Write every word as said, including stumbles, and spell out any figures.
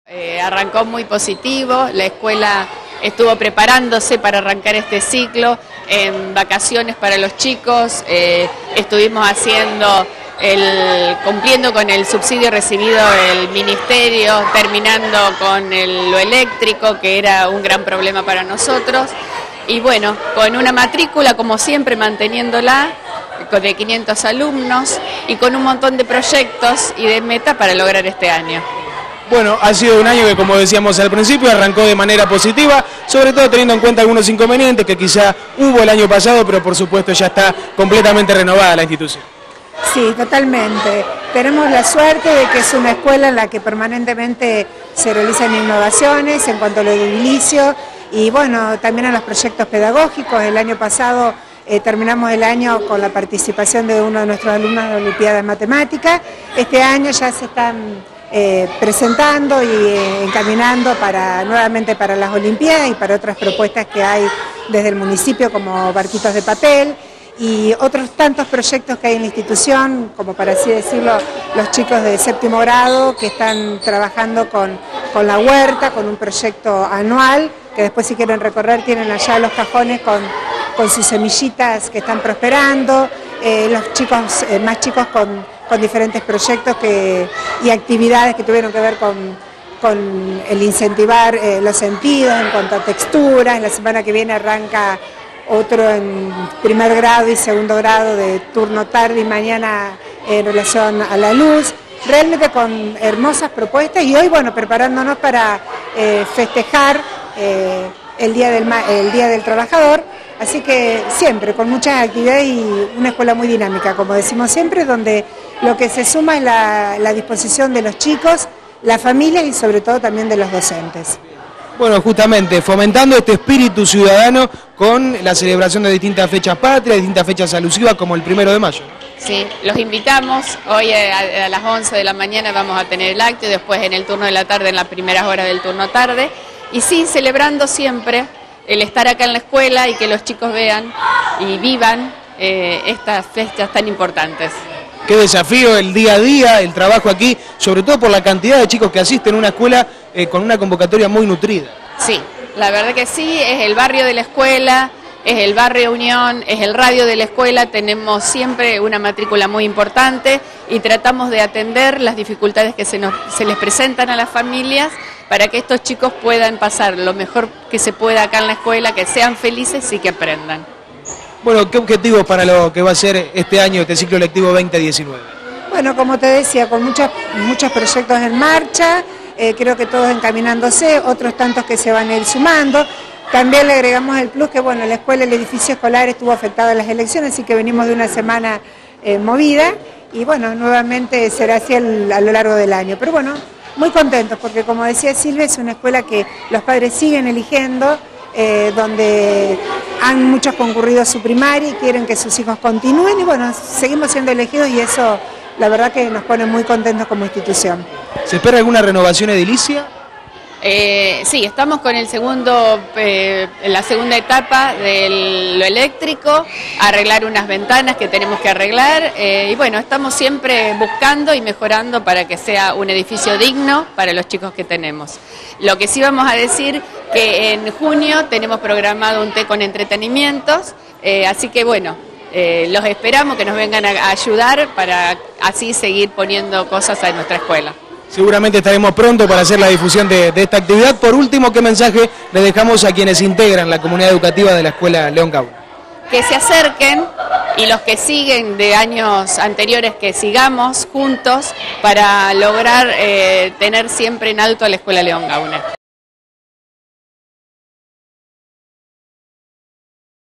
Eh, arrancó muy positivo, la escuela estuvo preparándose para arrancar este ciclo, en vacaciones para los chicos, eh, estuvimos haciendo, el, cumpliendo con el subsidio recibido del ministerio, terminando con el, lo eléctrico, que era un gran problema para nosotros, y bueno, con una matrícula como siempre manteniéndola, de quinientos alumnos y con un montón de proyectos y de metas para lograr este año. Bueno, ha sido un año que, como decíamos al principio, arrancó de manera positiva, sobre todo teniendo en cuenta algunos inconvenientes que quizá hubo el año pasado, pero por supuesto ya está completamente renovada la institución. Sí, totalmente. Tenemos la suerte de que es una escuela en la que permanentemente se realizan innovaciones en cuanto a lo edilicio y bueno, también a los proyectos pedagógicos. El año pasado eh, terminamos el año con la participación de uno de nuestros alumnos de la Olimpiada de Matemáticas. Este año ya se están Eh, presentando y eh, encaminando para, nuevamente para las Olimpiadas y para otras propuestas que hay desde el municipio como barquitos de papel y otros tantos proyectos que hay en la institución, como para así decirlo, los chicos de séptimo grado que están trabajando con, con la huerta, con un proyecto anual, que después si quieren recorrer tienen allá los cajones con, con sus semillitas que están prosperando, eh, los chicos eh, más chicos con con diferentes proyectos que, y actividades que tuvieron que ver con, con el incentivar eh, los sentidos en cuanto a texturas. La semana que viene arranca otro en primer grado y segundo grado de turno tarde y mañana en relación a la luz. Realmente con hermosas propuestas y hoy, bueno, preparándonos para eh, festejar eh, el, día del, el Día del Trabajador. Así que siempre, con muchas actividades y una escuela muy dinámica, como decimos siempre, donde lo que se suma es la, la disposición de los chicos, la familia y sobre todo también de los docentes. Bueno, justamente fomentando este espíritu ciudadano con la celebración de distintas fechas patrias, distintas fechas alusivas como el primero de mayo. Sí, los invitamos, hoy a, a las once de la mañana vamos a tener el acto y después en el turno de la tarde, en las primeras horas del turno tarde, y sí, celebrando siempre el estar acá en la escuela y que los chicos vean y vivan eh, estas fechas tan importantes. Qué desafío el día a día, el trabajo aquí, sobre todo por la cantidad de chicos que asisten a una escuela eh, con una convocatoria muy nutrida. Sí, la verdad que sí, es el barrio de la escuela, es el barrio Unión, es el radio de la escuela, tenemos siempre una matrícula muy importante y tratamos de atender las dificultades que se, nos, se les presentan a las familias para que estos chicos puedan pasar lo mejor que se pueda acá en la escuela, que sean felices y que aprendan. Bueno, ¿qué objetivos para lo que va a ser este año, este ciclo lectivo veinte diecinueve? Bueno, como te decía, con muchos, muchos proyectos en marcha, eh, creo que todos encaminándose, otros tantos que se van a ir sumando. También le agregamos el plus que, bueno, la escuela, el edificio escolar estuvo afectado en las elecciones, así que venimos de una semana eh, movida y, bueno, nuevamente será así el, a lo largo del año. Pero, bueno, muy contentos porque, como decía Silvia, es una escuela que los padres siguen eligiendo, eh, donde han muchos concurrido a su primaria y quieren que sus hijos continúen y, bueno, seguimos siendo elegidos y eso, la verdad que nos pone muy contentos como institución. ¿Se espera alguna renovación edilicia? Eh, sí, estamos con el segundo, eh, la segunda etapa de lo eléctrico, arreglar unas ventanas que tenemos que arreglar eh, y bueno, estamos siempre buscando y mejorando para que sea un edificio digno para los chicos que tenemos. Lo que sí vamos a decir que en junio tenemos programado un té con entretenimientos, eh, así que bueno, eh, los esperamos que nos vengan a, a ayudar para así seguir poniendo cosas a nuestra escuela. Seguramente estaremos pronto para hacer la difusión de, de esta actividad. Por último, ¿qué mensaje le dejamos a quienes integran la comunidad educativa de la Escuela León Gauna? Que se acerquen y los que siguen de años anteriores que sigamos juntos para lograr eh, tener siempre en alto a la Escuela León Gauna.